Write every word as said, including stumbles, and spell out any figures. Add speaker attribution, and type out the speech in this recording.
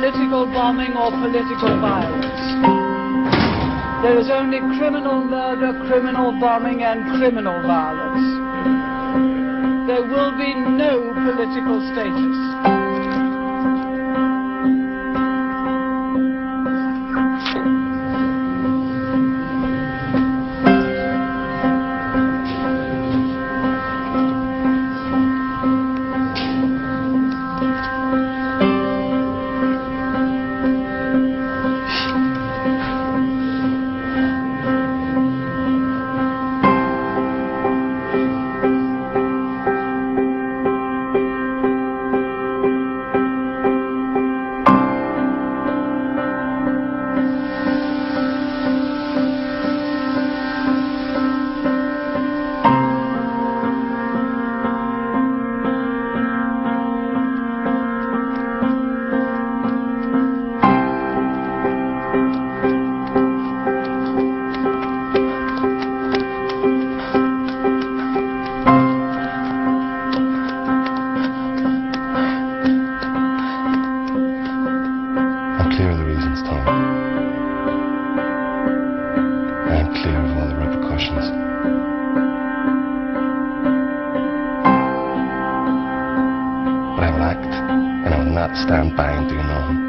Speaker 1: political bombing or political violence. There is only criminal murder, criminal bombing, and criminal violence. There will be no political status.
Speaker 2: Clear of the reasons, Tom. I am clear of all the repercussions. But I will act, and I will not stand by and do nothing.